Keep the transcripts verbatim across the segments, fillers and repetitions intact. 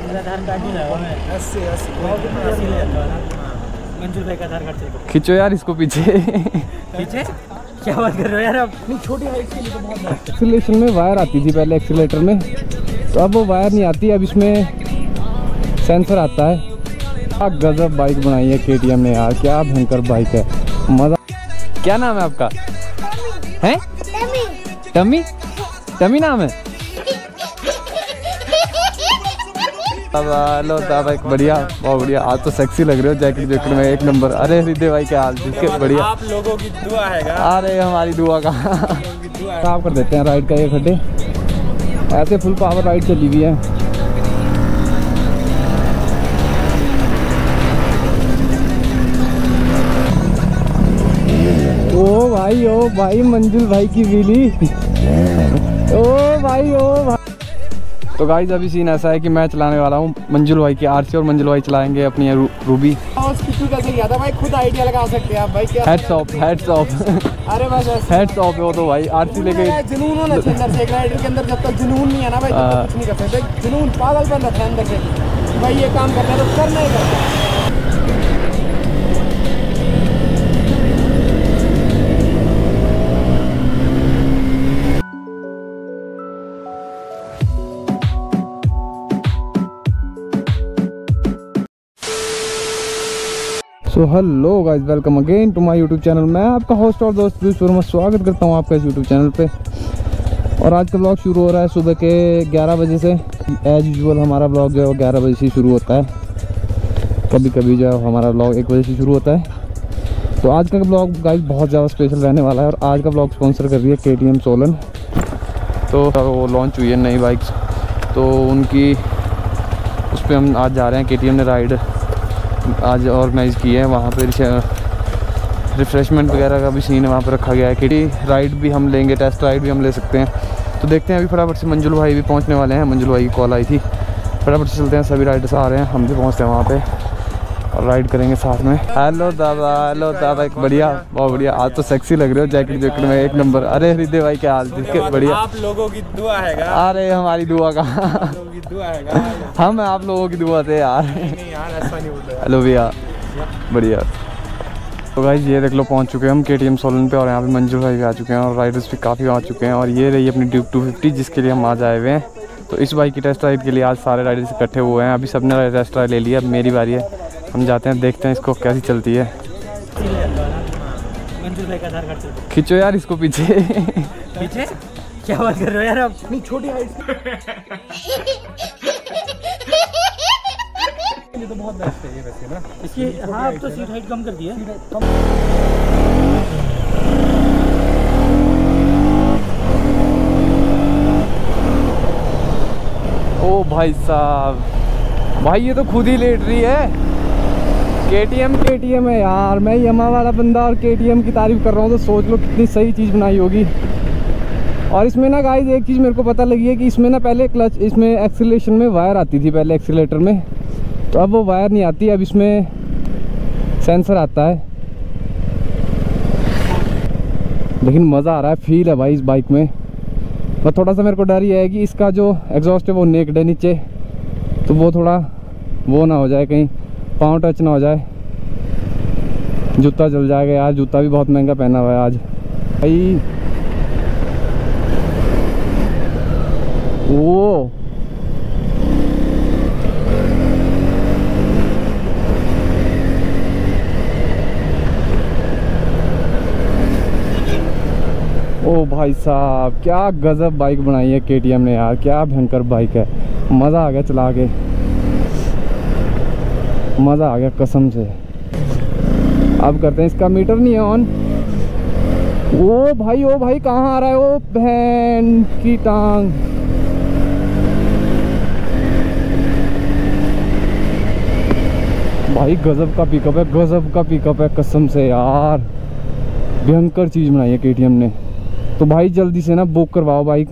मंजूर भाई का आधार कार्ड चाहिए। खींचो यार इसको पीछे। पीछे क्या बात कर रहे हो यार आप? छोटी हाइट के लिए तो बहुत एक्सीलरेशन में वायर आती थी पहले एक्सीलेटर में, तो अब वो वायर नहीं आती, अब इसमें सेंसर आता है। क्या गजब बाइक बनाई है केटीएम ने यार, क्या भयंकर बाइक है, मज़ा। क्या नाम है आपका? हैं? टमी? टमी नाम है? हेलो दादा, एक बढ़िया, बहुत बढ़िया। आज तो सेक्सी लग रहे हो जैकेट जैकेट में, एक नंबर। अरे हृदय भाई क्या हाल? जिसके बढ़िया, आप लोगों की दुआ है। अरे हमारी दुआ का साफ कर देते हैं राइड का ये खड्डे। ऐसे फुल पावर राइड चली हुई है। ओ भाई, ओ भाई, मंजुल भाई की व्हीली। ओ भाई, ओ भाई। तो गाइस अभी सीन ऐसा है कि मैं चलाने वाला हूँ मंजुल भाई की आरसी, और मंजुल भाई चलाएंगे अपनी रू, रूबी। भाई खुद आइडिया लगा सकते हैं आप भाई। क्या हेड्स ऑफ, हेड्स ऑफ। अरे बस हेड्स ऑफ हो तो भाई आरसी लेके जुनून होना चाहिए अंदर से। एक राइडर के अंदर जब तक जुनून नहीं है ना भाई, तब तक कुछ नहीं कर सकते। जुनून पागलपन रखा है अंदर से भाई, ये काम करना है तो करना ही करना है। So hello guys, welcome again to my YouTube channel. मैं आपका होस्ट और दोस्त पीयूष वर्मा स्वागत करता हूं आपका इस यूट्यूब चैनल पे। और आज का ब्लॉग शुरू हो रहा है सुबह के ग्यारह बजे से। एज यूजुअल हमारा ब्लॉग जो है वो ग्यारह बजे से शुरू होता है। कभी कभी जो है हमारा ब्लॉग एक बजे से शुरू होता है। तो आज का ब्लॉग गाइस बहुत ज़्यादा स्पेशल रहने वाला है। और आज का ब्लॉग स्पॉन्सर कर रही है के टी एम सोलन। तो वो लॉन्च हुई है नई बाइक्स, तो उनकी उस पर हम आज जा रहे हैं। के टी एम ने राइड आज ऑर्गेनाइज की है, वहाँ पे रिफ्रेशमेंट वगैरह का भी सीन है वहाँ पे रखा गया है। कि राइड भी हम लेंगे, टेस्ट राइड भी हम ले सकते हैं। तो देखते हैं, अभी फटाफट से मंजुल भाई भी पहुँचने वाले हैं। मंजुल भाई की कॉल आई थी, फटाफट से चलते हैं। सभी राइडर्स आ रहे हैं, हम भी पहुँचते हैं वहाँ पे और राइड करेंगे साथ में। हेलो दादा, हेलो दादा, एक बढ़िया, बहुत बढ़िया। आज तो सेक्सी लग रहे हो जैकेट जैकेट में, एक नंबर। अरे हृदय भाई क्या हाल? जिसके बढ़िया, आप लोगों की दुआ है। अरे हमारी दुआ का दुआ है। हम आप लोगों की दुआ से यार। नहीं यार, ऐसा नहीं होता। हेलो भैया, बढ़िया। तो गाइस ये देख लो, पहुंच चुके हैं हम के टी एम सोलन पे। और यहाँ पे मंजुल भाई भी आ चुके हैं और राइडर्स भी काफ़ी आ चुके हैं। और ये रही अपनी ड्यूक टू फिफ्टी जिसके लिए हम आज आए हुए हैं। तो इस बाइक की टेस्ट राइड के लिए आज सारे राइडर्स इकट्ठे हुए हैं। अभी सबने टेस्ट राइड ले लिया, अब मेरी बारी है। हम जाते हैं, देखते हैं इसको कैसी चलती है। मंजूर भाई का आधार कार्ड चाहिए। खींचो यार इसको पीछे। पीछे क्या बात कर रहे हो यार आप? छोटी हाइट तो बहुत बेस्ट है ये वैसे ना इसकी। हाँ, अब तो सीट हाइट कम कर दी है। ओ भाई साहब, भाई ये तो खुद ही लेट रही है। K T M K T M है यार। मैं यमा वाला बंदा और के टी एम की तारीफ कर रहा हूँ, तो सोच लो कितनी सही चीज़ बनाई होगी। और इसमें ना गाइस एक चीज़ मेरे को पता लगी है कि इसमें ना पहले क्लच, इसमें एक्सीलरेशन में वायर आती थी पहले एक्सीलेटर में, तो अब वो वायर नहीं आती, अब इसमें सेंसर आता है। लेकिन मज़ा आ रहा है, फील है भाई इस बाइक में। पर थोड़ा सा मेरे को डर ये है कि इसका जो एग्जॉस्ट है वो नेक्ड है नीचे, तो वो थोड़ा वो ना हो जाए, कहीं पाँव टच ना हो जाए, जूता जल जाएगा यार। जूता भी बहुत महंगा पहना हुआ है आज भाई। वो ओ भाई साहब, क्या गजब बाइक बनाई है के टी एम ने यार, क्या भयंकर बाइक है। मज़ा आ गया चला के, मज़ा आ गया कसम से। अब करते हैं, इसका मीटर नहीं है ऑन। ओ भाई, ओ भाई कहाँ आ रहा है? ओ बहन की टांग। भाई गजब का पिकअप है, गजब का पिकअप है कसम से यार। भयंकर चीज़ बनाई है के टी एम ने। तो भाई जल्दी से ना बुक करवाओ बाइक।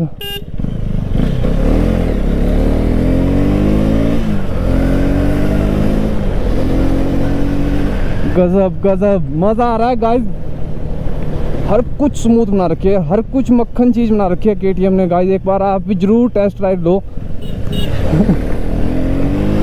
गजब गजब मज़ा आ रहा है गाइस। हर कुछ स्मूथ बना रखी है, हर कुछ मक्खन चीज़ बना रखी है के टी एम ने गाइस। एक बार आप भी जरूर टेस्ट राइड लो।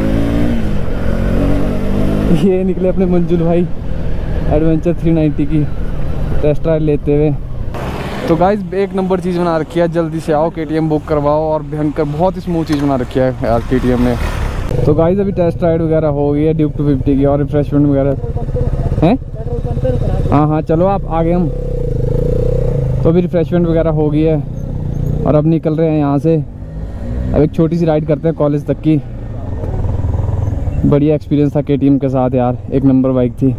ये निकले अपने मंजुल भाई एडवेंचर थ्री नाइंटी की टेस्ट राइड लेते हुए। तो गाइस एक नंबर चीज़ बना रखी है, जल्दी से आओ केटीएम बुक करवाओ। और भयंकर बहुत ही स्मूथ चीज़ बना रखी है यार केटीएम ने। तो गाइस अभी टेस्ट राइड वगैरह हो गई है ड्यूक टू फिफ्टी की, और रिफ्रेशमेंट वगैरह हैं। हाँ हाँ चलो आप आगे हम। तो अभी रिफ्रेशमेंट वगैरह हो गई है और अब निकल रहे हैं यहाँ से। अब एक छोटी सी राइड करते हैं कॉलेज तक की। बढ़िया एक्सपीरियंस था केटीएम के साथ यार, एक नंबर बाइक थी।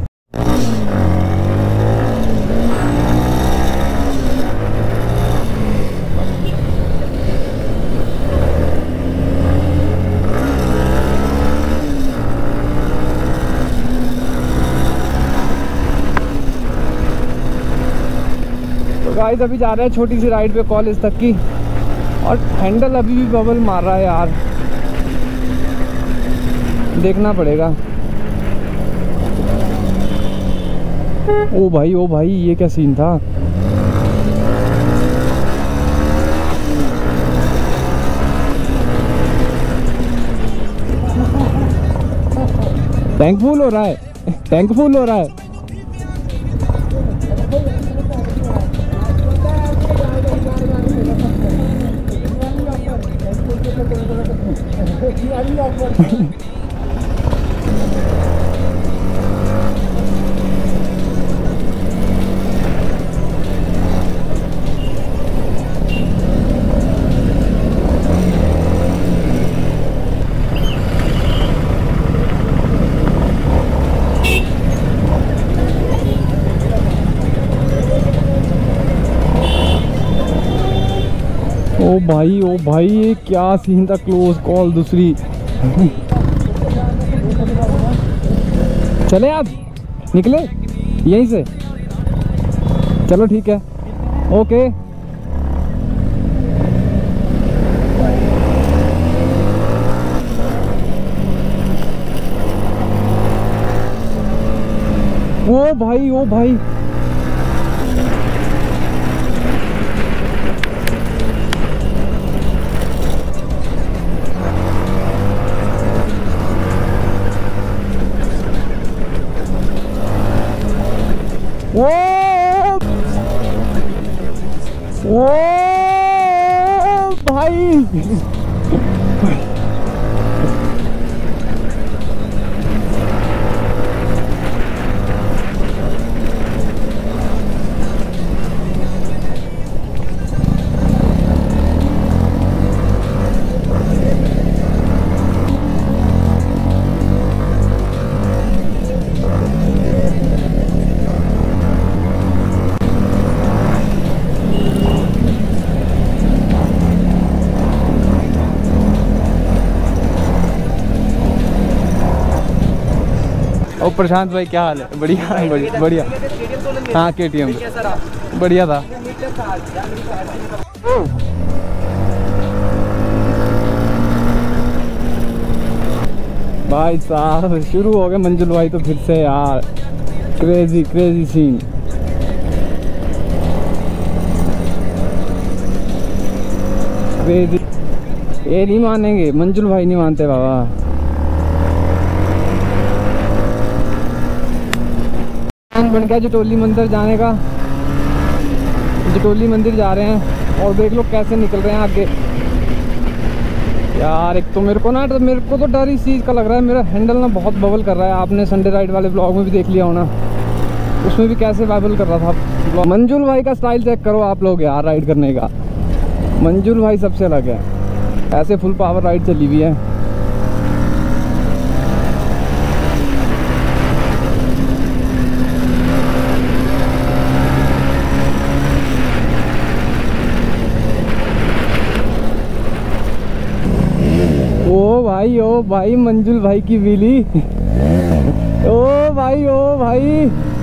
गाइस अभी जा रहे हैं छोटी सी राइड पे कॉलेज तक की, और हैंडल अभी भी बबल मार रहा है यार, देखना पड़ेगा। ओ भाई ओ भाई ये क्या सीन था। टैंक फुल हो रहा है, टैंक फुल हो रहा है। ओ भाई ओ भाई ये क्या सीन था, क्लोज कॉल दूसरी। चले आप निकले यहीं से, चलो ठीक है ओके। ओ भाई ओ भाई ओ ओ भाई और प्रशांत भाई क्या हाल है? बढ़िया बढ़िया बढ़िया। हाँ केटीएम बढ़िया था। भाई साहब शुरू हो गए मंजुल भाई तो फिर से यार, क्रेजी क्रेजी सीन। क्रेजी ये नहीं मानेंगे, मंजुल भाई नहीं मानते बाबा। बन गया जटोली मंदिर जाने का, जटोली मंदिर जा रहे हैं और देख लो कैसे निकल रहे हैं आगे यार। एक तो मेरे को ना तो मेरे को तो डर इस चीज़ का लग रहा है, मेरा हैंडल ना बहुत बबल कर रहा है। आपने संडे राइड वाले ब्लॉग में भी देख लिया होना, उसमें भी कैसे बबल कर रहा था। मंजुल भाई का स्टाइल चेक करो आप लोग यार राइड करने का, मंजुल भाई सबसे अलग है, ऐसे फुल पावर राइड चली हुई है। ओ भाई ओ भाई मंजुल भाई की व्हीली, ओ भाई ओ भाई।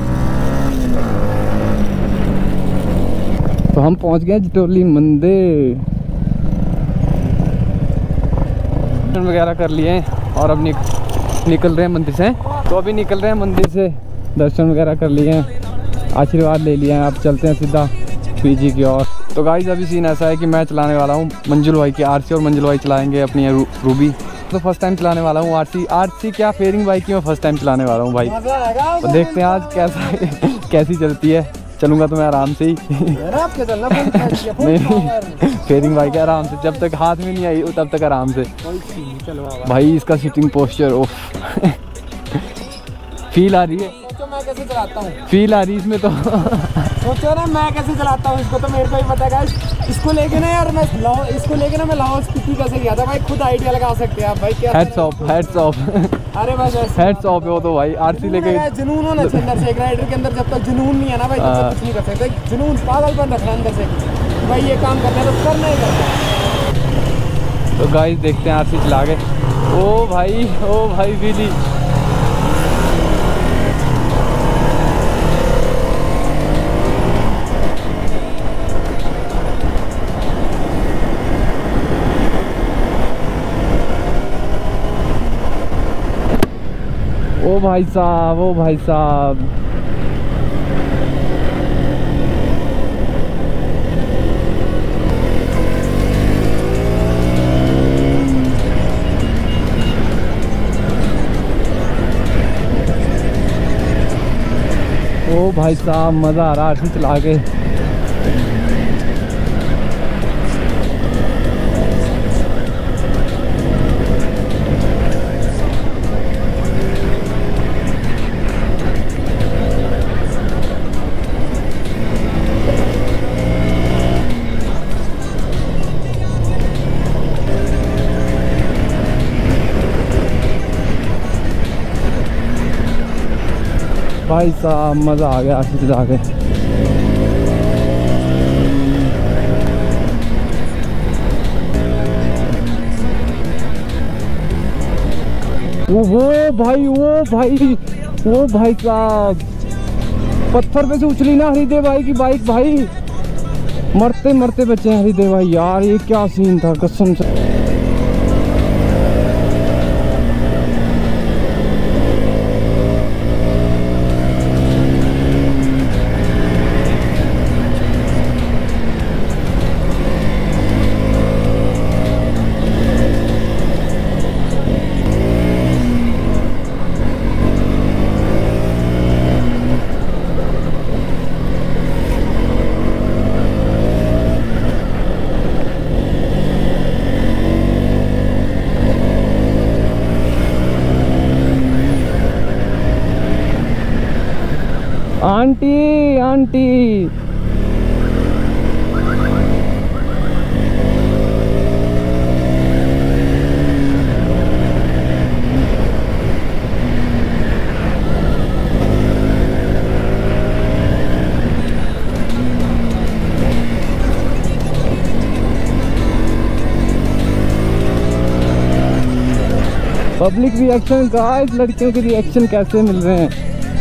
तो हम पहुंच गए जटोली मंदिर वगैरह कर लिए और अब निक, निकल रहे हैं मंदिर से। तो अभी निकल रहे हैं मंदिर से, दर्शन वगैरह कर लिए हैं, आशीर्वाद ले लिया है। अब चलते हैं सीधा पीजी की ओर। तो गाइस अभी सीन ऐसा है कि मैं चलाने वाला हूँ मंजुल भाई की आरसी और मंजुल भाई चलाएंगे अपनी रू, रूबी। तो फर्स्ट टाइम चलाने वाला हूँ आरसी आरसी क्या फेयरिंग बाइक की मैं फर्स्ट टाइम चलाने वाला हूँ भाई। तो देखते हैं आज कैसा कैसी चलती है। चलूंगा तो मैं आराम से ही नहीं फेयरिंग बाइक है आराम से, जब तक हाथ में नहीं आई तब तक आराम से। भाई इसका सिटिंग पोस्चर ओफ फील आ रही है। सोचो मैं कैसे चलाता हूँ, फील आ रही है इसमें तो सोचो ना मैं कैसे चलाता हूँ इसको, तो मेरे को ही पता है। इसको लेके ना यार मैं लाहौर इसको लेके ना मैं लाहौर स्पीति कैसे गया था भाई, खुद आइडिया लगा सकते हैं आप भाई। क्या हेड्स ऑफ हेड्स ऑफ अरे बस हेड्स ऑफ हो तो भाई आरसी लेके जुनून होना चाहिए अंदर से। एक राइडर के अंदर जब तक जुनून नहीं है ना भाई तब तक कुछ नहीं कर सकते। जुनून पागलपन रखना अंदर से भाई, ये काम करना है तो करना ही करना। तो गाइस देखते हैं आरसी चला के। ओ भाई ओ भाई बिली ओ भाई साहब ओ भाई साहब ओ भाई साहब मज़ा आ रहा है चला के। भाई साहब मज़ा आ गया आरसी चला के। वो वो भाई वो भाई वो भाई साहब पत्थर पे से उछली ना हरिदेव भाई की बाइक, भाई मरते मरते बचे हैं हरिदेव भाई। यार ये क्या सीन था कसम से। Aunty aunty public reaction guys, लड़कियों के रिएक्शन कैसे मिल रहे हैं।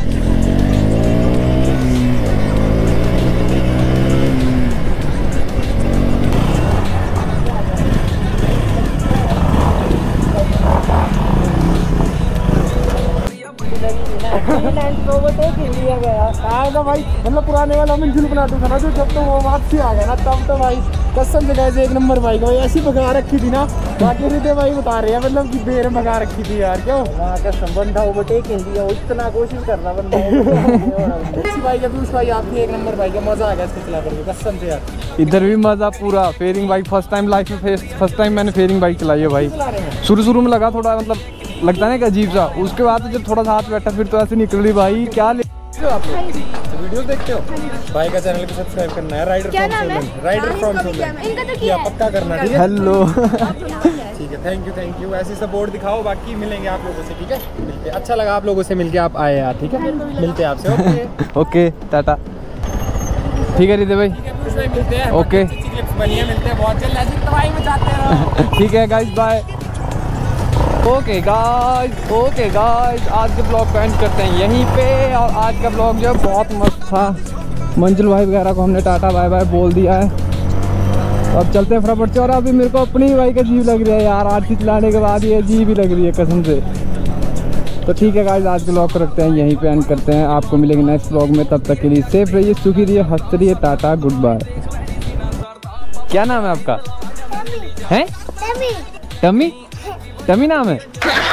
आएगा भाई, मतलब पुराने वाला मैं झुल बना दूंगा ना, जो जब तो वो वापसी आ गया ना तब तो भाई कसम से गए एक नंबर बाइक भाई ऐसी भगा रखी थी ना। बाकी रिदे भाई बता रहे हैं मतलब कि बेर भगा रखी थी यार। क्यों वहाँ का संबंध था ओवरटेक इंडिया, इतना कोशिश करना बंदा अच्छी बाइक है दूसरा भाई आपकी, एक नंबर बाइक है, मजा आ गया इसको चला करके कसम से यार। इधर भी मजा पूरा। Fairing bike first time life में फर्स्ट टाइम मैंने फेयरिंग बाइक चलाई है भाई। शुरू शुरू में लगा थोड़ा मतलब लगता है ना अजीब सा, उसके बाद तो जब थोड़ा सा हाथ बैठा फिर तो ऐसे निकल रही भाई। क्या ले आप वीडियो देखते हो भाई का चैनल को सब्सक्राइब करना है, rider from Solan, rider from Solan या पक्का करना ठीक है। हेलो ठीक है, थैंक यू थैंक यू, ऐसी सपोर्ट दिखाओ। बाकी मिलेंगे आप लोगों से, ठीक है, मिलते। अच्छा लगा आप लोगों से मिलके, आप आए यार, ठीक है, मिलते हैं आपसे। ओके ओके टाटा। ठीक है रिदे भाई, मिलते हैं। ओके बनिए, मिलते हैं बहुत जल्द, ऐसी तबाही मचाते रहो। ठीक है guys, bye. Okay guys okay guys आज के ब्लॉग को एंड करते हैं यहीं पे। और आज का ब्लॉग जो है बहुत मस्त था। मंजिल भाई वगैरह को हमने टाटा बाय बाय बोल दिया है, तो अब चलते हैं फटाफट से। और अभी मेरे को अपनी बाइक अजीब लग रही है यार, आरसी चलाने के बाद ये अजीब ही लग रही है कसम से। तो ठीक है गाइस, आज के ब्लॉग को रखते हैं यहीं पे एंड करते हैं। आपको मिलेंगे नेक्स्ट ब्लॉग में, तब तक के लिए सेफ रहिए, सुखी रहिए, हंसते रहिए। टाटा गुड बाय। क्या नाम है आपका? हैं टमी? शमी नाम है,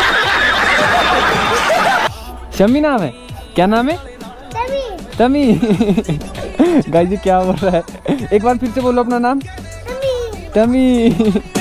शमी नाम है, क्या नाम है? तमी। गाइस ये क्या बोल रहा है, एक बार फिर से बोलो अपना नाम। तमी।